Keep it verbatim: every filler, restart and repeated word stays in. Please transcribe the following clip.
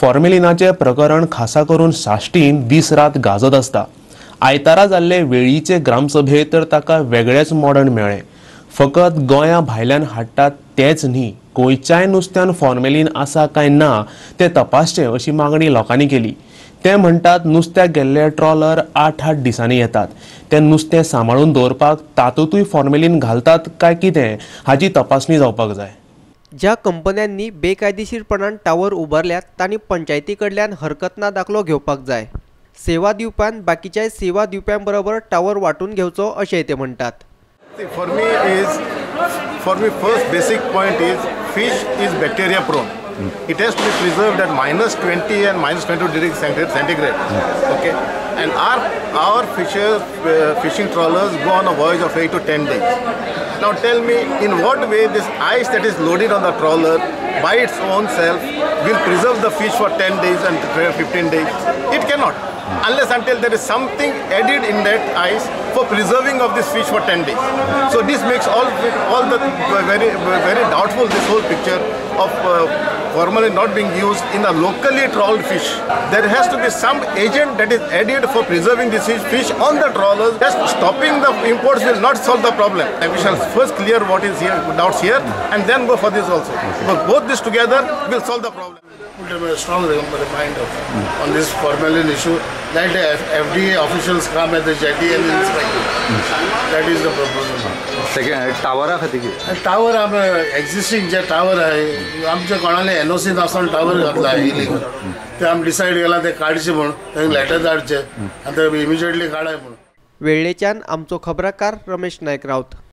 फॉर्मेलिनाचे प्रकरण खासा करून साश्टीन दीस रात गाजत आसता। आयतारा जाल्ले वेळीचे ग्रामसभेत तर ताका वेगळेच मोडण मेळ्ळे। फकत गोंया भायल्यान हाडटात तेच न्ही, गोंयच्याय नुस्त्यान फॉर्मेलिन आसा काय ना ते तपासचे अशी मागणी लोकांनी केली। ते म्हणटात नुस्त्याक गेल्ले ट्रॉलर आठ आठ दिसांनी येतात। ते नुस्तें सांबाळून दवरपाक तातूंतूय फॉर्मेलिन घालतात काय कितें हाची तपासणी जावपाक जाय। ज्या कंपन्यांनी बेकायदेशीरपणान टावर उबारल्यात तांणी पंचायती कडल्यान हरकतना दाखलो घेवपाक जाय। सेवा दिवप्यान बाकीच्या सेवा दिवप्यां बरोबर टावर वाटून घेवचो अशें ते म्हणटात। For me is, for me first basic point is fish is bacteria prone. It has to be preserved at minus twenty and minus twenty-two degrees centigrade. Okay, and our our fishers, uh, fishing trawlers go on a voyage of eight to ten days. Now tell me, in what way this ice that is loaded on the trawler by its own self will preserve the fish for ten days and fifteen days? It cannot, unless until there is something added in that ice for preserving of this fish for ten days. So this makes all all the very very doubtful this whole picture of uh, formalin not being used in a locally trawled fish. There has to be some agent that is added for preserving this fish on the trawlers. Just stopping the imports will not solve the problem. And we shall first clear what is here, doubts here, and then go for this also. But both this together will solve the problem. Put a strong reminder of, on this formalin issue. That the F D A officials come at the jetty and inspect. That is the proposal. Second, tower खातीर tower आम existing जे tower आहे आमच्या कोणाले N O सी नासून tower घातला illegal ते आम डिसाइड केला ते काडचे म्हणून तांकां लेटर धाडचे आनी ते इमिजिएटली काडाय म्हणून। वेळ्ळेच्यान आमचो खबराकार रमेश नायक रावत।